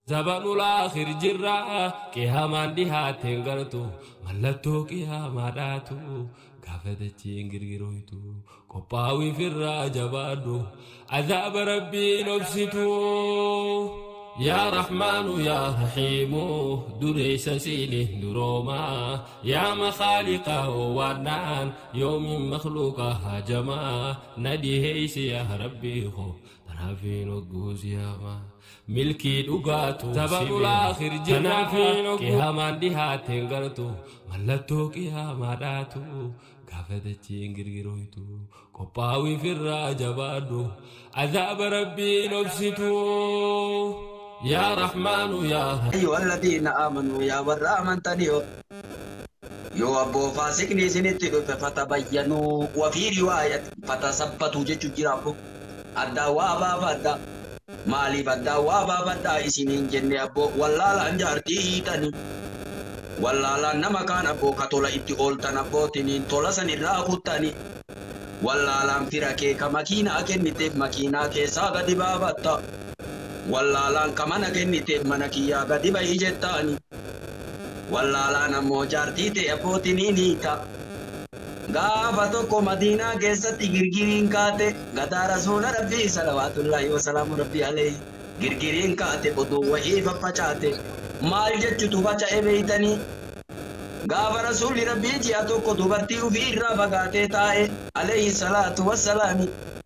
زبان الآخر جرا قيامان دي هاتين غلطو ملتو قياما داتو قافة تشينغرغرويتو قباوي في الراجبادو عذاب ربي نفسيتو يا رحمن يا رحيم دريس سيني دروما يا مخالق وانان يوم مخلوق هجما نديهيس يا ربي خو ترافين وقوز يا ما ملكي دقاتو زبان الآخر جنا قيامان دي هاتين غلطو ملتو قياما داتو قافة تشينغرغرويتو قباوي في الراجبادو عذاب ربي نفسيتو يا رحمن يا أيها الذين آمنوا يا ورّا تنيو يو أبو فاسقني سنتلو فتبينوا وفي رواية فتثبتوا جرابو أدى وابا فدا مالي فدا وابا فدا إسنين جنة أبو والله لانجارتي تاني والله لانما كان أبو كتولا إبتقول تنبو تنين تولا سنراغو تاني والله لانفركي كمكينة كنتف مكينة كيساغ دبابتا والله لان كمانا كنتف منكيا غدبا إجتاني والله لان موجارتي تي أبو تنينيتا غافتوكو مدينة كيسا تغرغرين كاتي غدا رسول ربي صلوات الله وسلام ربي عليه غرغرين كاتي بدو وحيفا پچاتے مال جچو تو بچائے بیتنی غاف رسول ربی جیاتو کو دوبرتی وفیر را بگاتے تائے علیہ الصلاة والسلام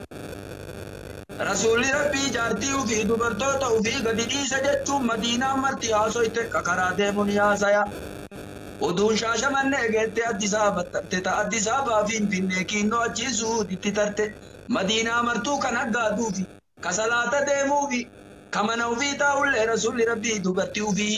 رسول ربی جارتی وفی دوبرتو تو وفی غدیدی سجچو مدینہ مرتی آسو اتے ککرا دے منیا سایا ودون شاشا مننے گیتے ادی صاحبہ فین فننے کینو اچھی سود اتی ترتے مدینہ مرتو کنگا دوفی کسلاتا دے موفی کمنو فی تاولے رسول ربی دوبرتیو فی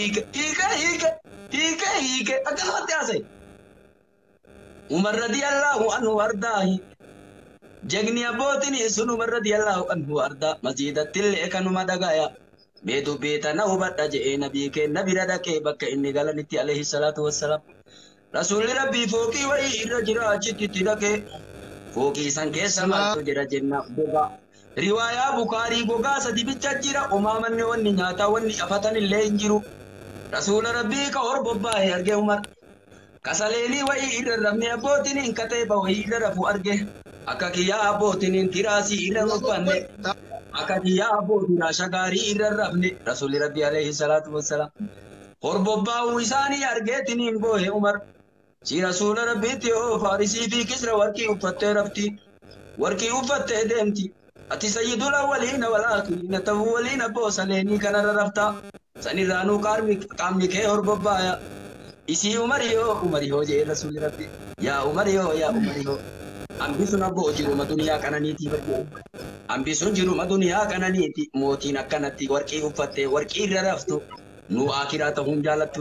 ہیک اگر ہوتے آسے عمر رضی اللہ عنہ ورداہی جگنی ابوتنی سن عمر رضی اللہ عنہ وردہ مسجدت تلے کنو مدگایا بیدو بیتا نو بڑا جئے نبی کے نبی ردا کے بکا انی غلنیتی علیہ السلام رسول ربی فوقی وئی رجرا چتی تلکے فوقی سنکے سمال تجرا جنہ بگا رواية بخاري غوغا سدي بيچجيرا امامن وني نياتا وني افتن اللي انجرو رسول ربي كور بوبا يرجع عمر كسليني وي رمني ابوتين انكتي بوي رفو ارجع اكاكيا ابوتين تراسي رمبن اكاكيا ابوتين شغاري رمني رسول ربي عليه الصلاه والسلام اور بوبا ويساني ارجع تنين بوي عمر سي رسول ربي تيو فارسي في كسر وركي وفتي رفتي وركي وفتي دمتي أتي سيد الأولين والآخرين تولين بوسليني كان رفتا سنرانو كامي كي اور ببايا إسي عمريو جي رسول ربي يا عمريو أمبي سنا بوجرو ما دنيا كانانيتي برجو أمبي سنجرو ما دنيا كانانيتي موتي نكانتي وركي وفتي وركي رفتو نو آخراتهم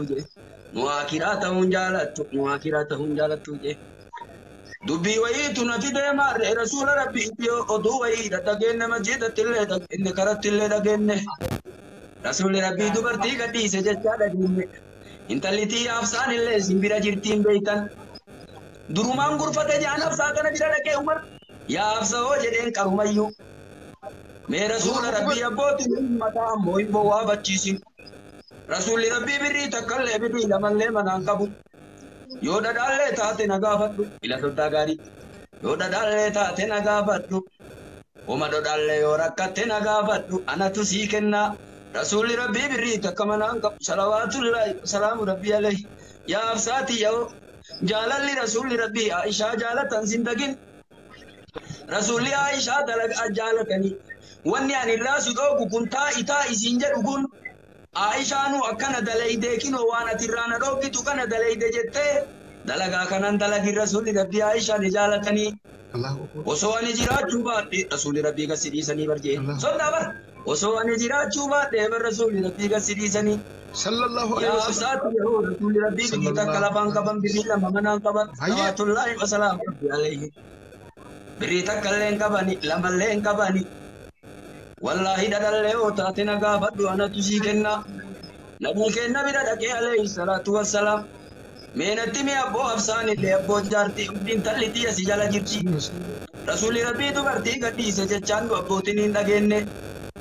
جالتو جي دبي ويتو نفيد مار رسول ربي بيو أدو ويدا تجن مسجد تلة تك إن كرت تلة تجن رسول ربي دبرتي كتي سجدة تجن إنت اللي تي أفسان اللي سنبرا جرتين بيتان درومان غرفة جانا أفساكنا بيرا لك عمر يا أفسا جدين كرمايو مي رسول ربي أبوتي متا موي بوا بچيسين رسول ربي بري تكل بري لمن لمن أنكبو يودا دالة تاتي نغافدو إلا سلطا غاري يودا دالة تاتي نغافدو وما دو دالة يوركتي نغافدو أنا تسيكنا رسول ربي بريتا كمان أنكب صلوات الله سلام ربي عليه يا أفساتي يو جالل رسول ربي عائشة جالة زندگين رسول عائشة دلق أجالتني واني عن الراس دوغو كنتا إتا إسنجر أقول عائشة نو أكنا دلائي ديكين وانا ترانا روكي تو كنا دلائي ديجته دلقا كنان دلقي رسول ربي عائشة نجالتني وسواني جرات جوبات رسول ربي کا سری سنی برجے سندا بر وسواني جرات جوبات رسول ربي کا سری سنی صلى الله عليه يا سات رسول ربي کی تکلا بان کبن بلا ممنا کبن صلوات الله وسلام عليه بريتا كلين كباني لملين كباني والله دلله تاتنا غابدو انا تسيكنا نبي كنا بدك عليه الصلاه والسلام مينتي مي ابو افسان اللي ابو جارتي دين تلتي سجالا جيرتي رسول ربي تو برتي غدي سجچان ابو تنين دگenne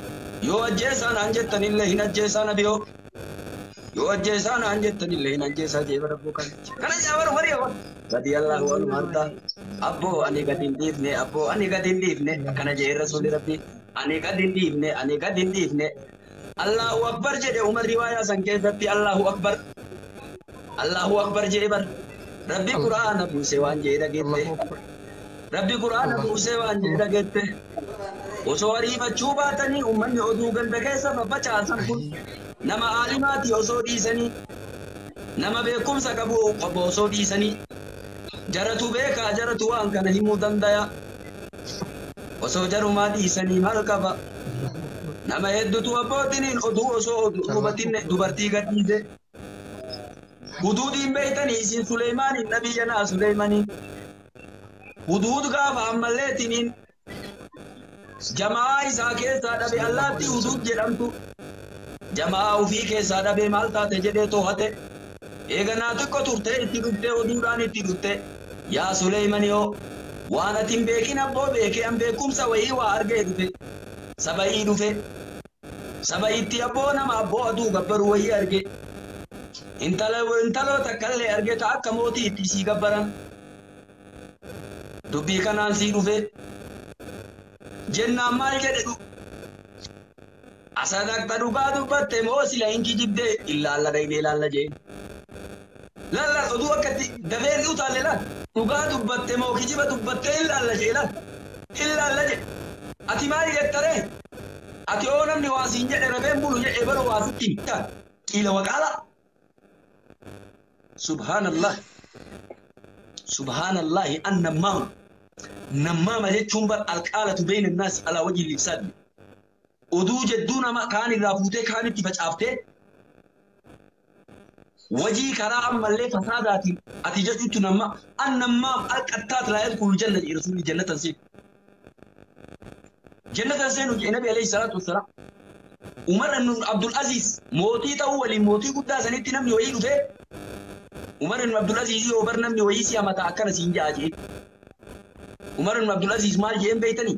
yoo ajjeesaan an jettan illee hin ajjeesaa nabiyoo yoo ajjeesaan an jettan illee hin ajjeesaa jee bara boo kana jaabar marii awwan radiyallahu anhu arda abboo ani gad hin dhiifne abboo ani gad hin dhiifne akkana jee rasuuli rabbi ani gad hin dhiifne ani gad hin dhiifne Allahu akbar jedhe Umar riwaayaa san keessatti Allahu akbar jedhe bar Rabbi Qur'aana buuse waan jee dhageette Rabbi Qur'aana buuse waan jee dhageette osoo ariifachuu baatanii ummanni oduu ganda keessa faffacaasan kun nama aalimaati osoo dhiisanii nama beekumsa qabu osoo dhiisanii jaratu beekaa jaratu waan kana himuu dandaya osoo jarumaa dhiisanii maal qaba nama hedduutu abbootiniin oduu osoo hubatinne dubartii gadhiise huduudiin beeytanii isin Suleymaaniin nabiyyanaa Suleymaaniin huduud gaafa ammalleetiniin jamaa isaa keessaa dhabe allaatti huduud jedhamtu jamaa ufii keessaa dhabe maal taate jedhee too'ate eeganaa xiqqo turte itti dhufte oduudhaan itti dhufte yaa Suleymaniyoo waan ati hin beekin abboo beekee an beekumsa wayii waa argee dhufe saba'ii dhufe saba'iitti abboo nama abboo aduu gabbaru wayii arge intaloota akkallee arge ta akka mootii itti sii gabbaran dubbii kanaan sii dhufe jennaan maal jedhe asadaqta dhugaa dubbatte moo sila hin kijibde illaalla dhaqnee ilaalla jeen lalla oduu akkatti dafeen utaalle laal dhugaa dubbatte moo kijiba dubbatte illaalla jee illaalla jee ati maal jettare ati oo namni waa siin jedhe rabeen bulu jedhe bara waa sitti himta qiila waqaala subhaanallahi annammaam nammaama jechuun bar alqaalatu bayna annaasi alaa wajhi lisaani oduu jedduu nama kaan irraa fuutee kaanitti facaaftee wajii karaa ammallee fasaadaatiin ati jechuutu nama annammaam alqattaat laa yadkhulu janna jedhe rasuulli jannatan seenu jedhe nabi alayhi salaatu wassalaam Umar ibn Abdul Aziz mootii ta'uu waliin mootii guddaa sanitti namni wayii dhufee Umar ibn Abdul Aziz yoo bar namni wayii si amata akkana siin ja'a jee Umar ibn Abdul Aziz maal jeen beeytanii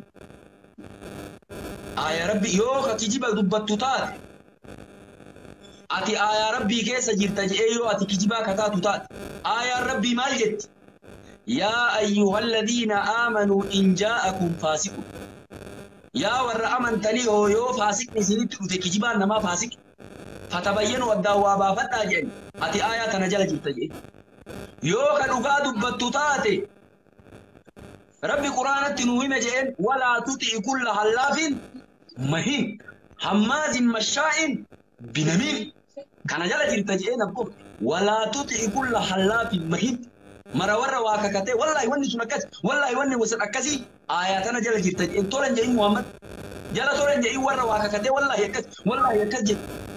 aayaa rabbi yoo ka kijiba dubbattu taate ati aayaa rabbii keessa jirta jee yoo ati kijibaa kataatu taate aayaa rabbii maal jetti yaa ayyuhalladhiina aamanuu in jaa'akum faasiqun yaa warra amantanii yoo faasiqni isinitti dhufe kijibaan namaa faasiq fatabayyanu addaan waa baafadhaa jedhani ati aayaa tana jala jirta jee yoo ka dhugaa dubbattu taate ربي قرآن تنوهم جئن ولا تطع كل حلاف مهين حماز مشاء بنميم كان جل جرت جئن أبو ولا تطع كل حلاف مهين مرة ورا واككته والله يوني سنكت والله يوني وسنكسي آياتنا جل جرت جئن تولن جئن محمد جل تولن جئن ورا واككته والله يكت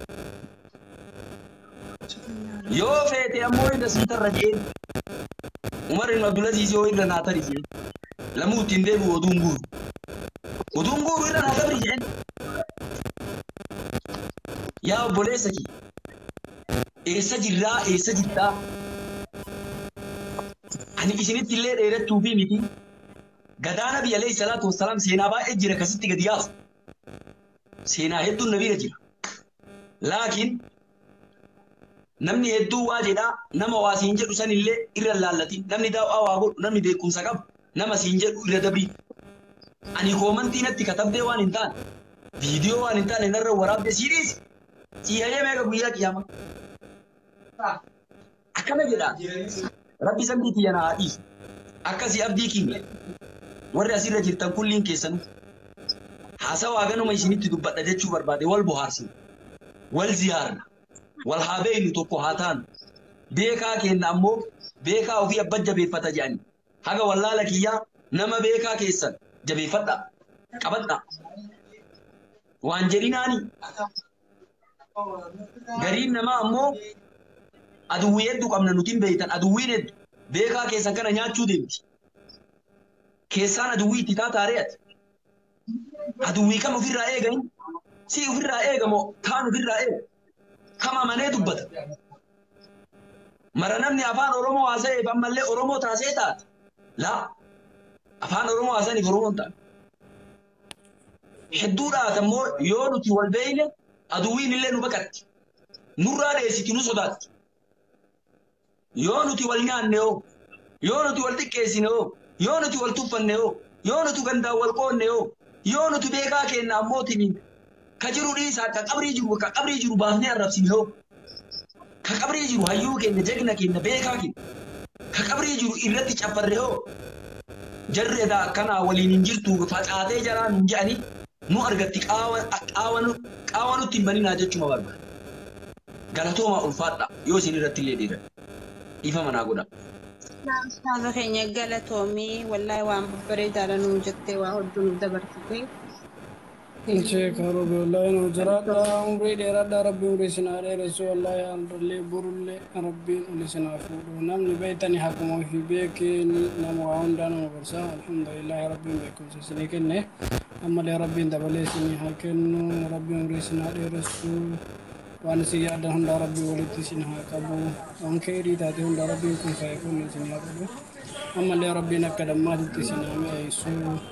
يو فيتي أمور نسيت الرجين عمر بن عبد العزيز يو إلى ناتري جئن لمو تندب ودونغور إلى ناتري جئن يا بوليسكي إيسجرا أنا إسنيت اللي رأيت توفي ميتي قدانا بي عليه الصلاة والسلام سينا با إجرا كستي قدياس سينا هدو النبي رجل لكن نمني هدو واجدا نما واسينجر سن اللي إلا اللالتي نمني داو أوابو نمني بيكم سقب نما سينجر إلا دبي أني كومنتي نتي كتب دي وان انتان فيديو وان انتان نرى وراب دي سيريز سيهايا ميغا بويا كياما أكما جدا ربي سميتي أنا عائش أكاسي أبدي كيمي ورد أسير جرتان كلين كيسن حاسا واغانو ما يسينيتي دبات أجتشو بربادي والبوهارسي والزيارنا والحابين توكو هاتان بيكا كين نامو بيكا وفي أبد جبيفتا جاني هاگا والله لك يا نما بيكا كيسن جبيفتا قبطنا وانجريناني غرين نما أمو أدوية دو قمنا نتين بيتان أدوية بيكا كيسان كان نياتشو ديمتي كيسان أدوية تتا تاريات أدوية كم في الرأي غين سي في الرأي غمو كانوا في الرأي كما مني دبت مرنمني أفان أورومو واسي فمالي أورومو تاسيتات لا أفان أورومو واساني فرومون تان hedduudhaa ammoo yoo nuti wal beeyne aduwwiin illee nu baqatti nurraa dheessiti nu sodaatti yoo nuti wal nyaanne hoo yoo nuti wal xiqqeessine hoo yoo nuti wal tuffanne hoo yoo nuti gandaan wal qoonne hoo yoo nuti beekaa kenna ammootiin ka jiru dhiisaa ka qabrii jiru baafnee arrabsine hoo ka qabrii jiru hayyuu kenna jagna kenna beekaa kenna ka qabrii jiru irratti capparre hoo jarri edaa akkanaa waliin hin jirtu facaatee jaraan hin je'anii nu argatti qaawa nutti hin baninaa jechuma barbaada. Galatoomaa ulfaadha yoo isin irratti illee dhiira dhiifa manaa godha. Ustaaza keenya galatoomii wallaahi waan babbareedaadha nuu jettee waa hedduu nuuf dabarsitee. Sheekh Robi wallahi nu jiraadha umrii dheeraadha rabbi umrii sinaa dheeressu wallahi handallee burullee rabbiin uli sinaa fuudhu namni beeytanii hakkuma ofii beekeen nama waa hundaa nama gorsa alhamdulillahi rabbiin beekumsa isinii kenne ammallee rabbiin dabalee isinii haa kennu rabbiin umrii sinaa dheeressu waan isin yaadan hundaa rabbii walitti isin haa qabu waan keerii taate hundaa rabbiin kun fa'ee kun isin haa qabu ammallee rabbiin akka dammaatitti isin haa mi'eessu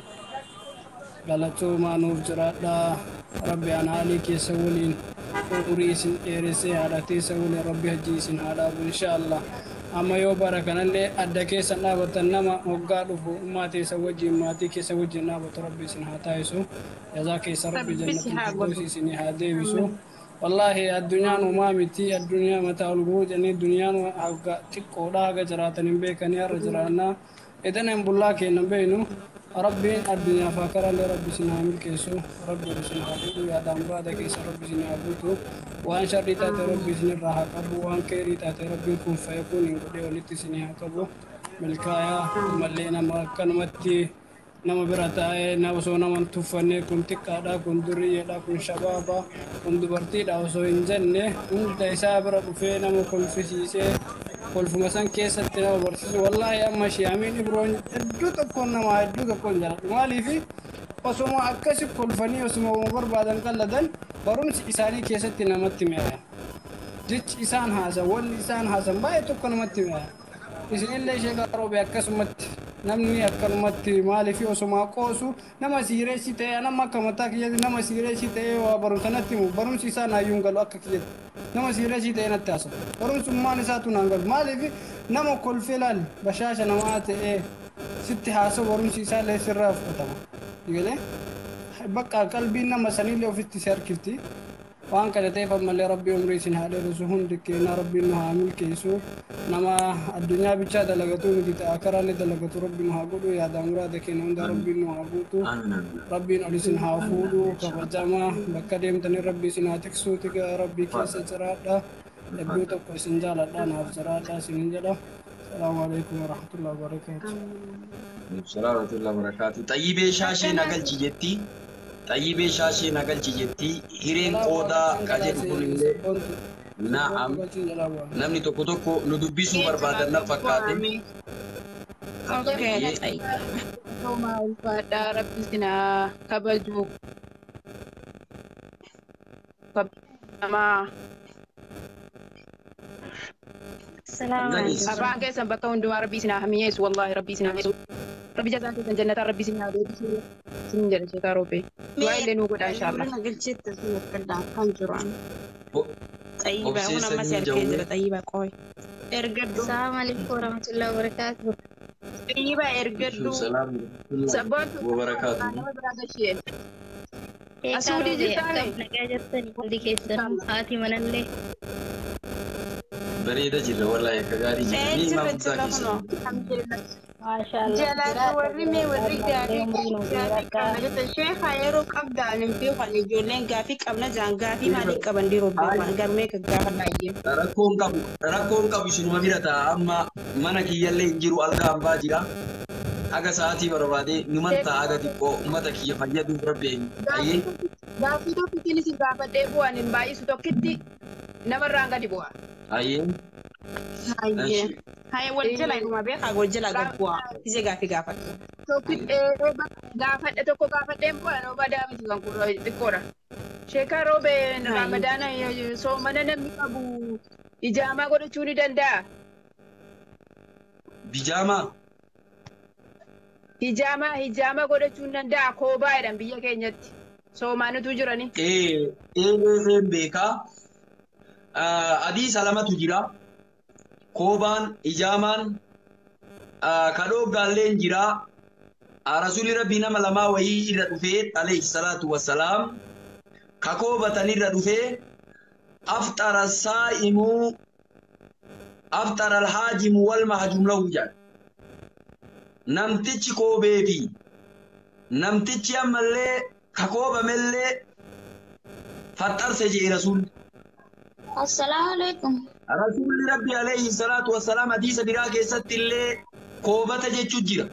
galatoomaa nuuf jiraadha rabbi anaalii keessa waliin umurii isin dheeressee haadhateessa waliin rabbi hajjii isin haa dhaabu inshaallah amma yoo bara kanallee adda keessa dhaabatan nama hoggaa dhufu ummaa teessa wajjin maatii keessa wajjin dhaabatu rabbi isin haa taasisu jazaa keessa rabbi jannatu isin haa deebisu wallahi addunyaan uumaa miti addunyaa mataa ol guruu jennee dunyaan hagga xiqqoodha haga jiraatan hin beekanii har'a jiraannaa edanen bullaa kennan beeynu rabbiin addunyaa faakaralee rabbi isin haa milkeessu rabbi isin haa fuudhu yaadaan baada keessa rabbi isin haa guutu waan sharrii taate rabbi isin irraa haa qabu waan keerii taate rabbiin kun fa'ee kun hin godhee walitti isin haa qabu milkaayaa mallee nama akkanumatti nama bira taa'ee nama osoo nama tuffannee kun xiqqaadha kun duriyyeedha kun shabaaba kun dubartiidha osoo hin jenne hunda isaa bira dhufee nama kolfisiisee kolfuma san keessatti nama barsiisu wallahi amma shiyaamiin ibroon hedduu tokkoon nama hedduu tokkoon jaladhu maaliifi osuma akkasi kolfanii osuma barbaadan qalladan barumsi isaanii keessatti namatti mi'aayan jechi isaan haasan wanni isaan haasan baay'ee tokko namatti mi'aayan isinillee Sheekh Robi akkasumatti namni akkanumatti maaliifi osuma qoosu nama siireessi ta'e nama akka mataa kiyyatti nama siireessi ta'e waa barumsa natti himu barumsi isaa naayyuun galu akka kiyyatti nama siireessi ta'e natti haasa'u barumsummaan isaatu naan galu maaliifi nama kolfee laal bashaasha namaa ta'e sitti haasa'u barumsi isaallee sirraa fudhatama galee bakka qalbiin nama sanillee ofitti si harkifti waan kana ta'eef ammallee rabbi umrii isin haa dheeressu hundi keenya rabbiin nu haa milkeessu nama addunyaa bichaa dalagatu miti ta'a karaalee dalagatu rabbi nu haa godhu yaadaan muraada keenya hunda rabbiin nu haa guutu rabbiin ol isin haa fuudhu kabajamaa bakka deemtanii rabbi isin haa tiksu tika rabbii keessa jiraadha hedduu tokko isin jaaladha naaf jiraadha isinin jedha salaamu alaikum warahmatullahi wabarakatuh salaamu alaikum wabarakatuh xayyibee shaashee nagalchi jetti طيبة شاشة نقل جيتي هيرين قودا كاجت كلية نعم نمني توكو توكو ندبيسو بربادة نفكاتي اوكي طيب ما الفادا ربي سنا كبجو ما السلام عليكم أبغى كيس بكون دوار ربي سنا هميس والله ربي سنا ربي جزاك جنة ربي سنا سنجل Sheekh Robi وين لنو قد إن شاء الله قلت جدا كذا كنجران طيبة هنا مسألة كذا طيبة قوي إرجدو السلام عليكم ورحمة الله وبركاته طيبة إرجدو السلام سبب وبركاته أسودي جتاني نجاتني ودي كيسر هاتي من اللي بريدة جدا والله كغاري جدا ما بتاكيس الحمد لله ما شاء الله جلال ورمي ورجالي الشيخ يروك أبدا نمتي خلي جولين غافي قبل جان غافي مالك قبندي ربي ما غرمي كغافا نايم rakkoon qabu isinuma bira ta'a amma mana kiyyallee hin jiru algaa hambaa jira aga sa'aatii barbaade numan ta'a aga xiqqoo ummata kiyya fayyaduuf rabbi ayyee gaafii tokkittiin isin gaafadhee bu'an hin baay'isu tokkitti namarraan gadi bu'a hayyee hayyee wal jala ilma beekaa wal jala gad bu'a isee gaafii gaafadhe gaafadhe tokko gaafadheen bu'a noo badaa miti kan kun xiqqoodha Sheekh Robi Ramadaana soomana namni qabu ijaamaa godhachuu ni danda'a. Hijaamaa godhachuu ni danda'a koobaa jedhan biyya keenyatti. Soomaanitu jirani. Beekaa. Adii salamatu jira. Koobaan, ijaamaan, kadhooggaalleen jira. Rasuulli Rabbii nama lamaa wayii irra dhufee alayhi salaatu wassalaam. Kakoobatan irra dhufee aftara saa'imu aftara alhaajimu wal mahjum lahu jedha. Namtichi koobeefi namtichi ammallee kakoobamellee faxarse jee rasuulli. Assalamu alaikum. Rasuulli Rabbii alayhi salaatu wassalaam hadiisa biraa keessatti illee koobata jechuu jira.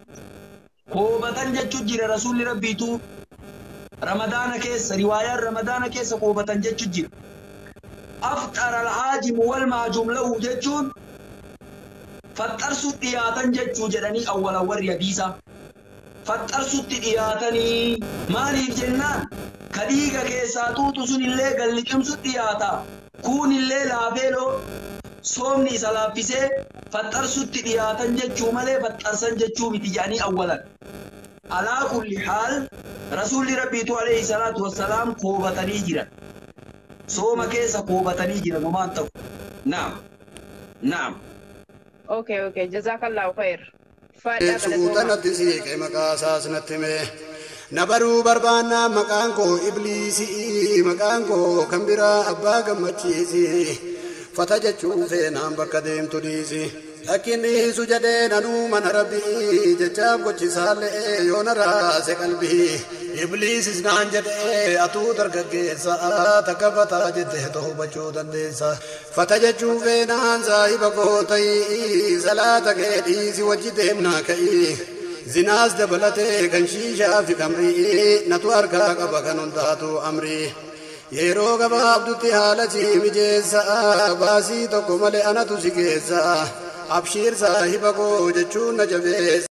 Koobatan jechuu jira rasuulli Rabbiitu Ramadaana keessa riwaayaan Ramadaana keessa koobatan jechuu jira. Aftara al-haajimu wal mahjum lahu jechuun faxarsutti dhiyaatan jechuu jedhanii awwalan warri hadiisa. Faxarsutti dhiyaatanii maaliif jennaan ka dhiiga keessaa tuutu sun illee galliqimsutti dhiyaata. Kun illee laafeeloo soomni isa laaffisee faxarsutti dhiyaatan jechuu malee faxarsan jechuu miti jedhanii awwalan. Alaa kulli haal rasuulli Rabbiitu alayhi salaatu wassalaam koobatanii jiran. Sooma keessa koobatanii jiran homaan ta'u. Naam. Naam. Okay. Jazakallahu khair. Suutanatti siiqe maqaa isaas natti hime. Na baruu barbaannaa maqaan koo Ibliisii maqaan koo kan biraa abbaa gammachiisi. Fata jechuun feenaan bakka deemtu dhiisi. Lakkinni su jedhee nanuu mana Rabbii jechaaf gochisaallee yoo na raase qalbii. Ibliisis naan jedhee atuu dargaggeessa takka fataa jettee hubachuu dandeessa. Fata jechuun feenaan saahiba koo ta'ii salaata kee dhiisi wajji deemnaa ka'ii. Zinaas dabalatee kan shiishaa fi kamrii natu harkaa qaba kan hundaatu amrii. Yeroo gabaabdutti haala si mijeessa baasii tokko malee anatu si geessa. Abshiir saahiba koo jechuun na jabeessa.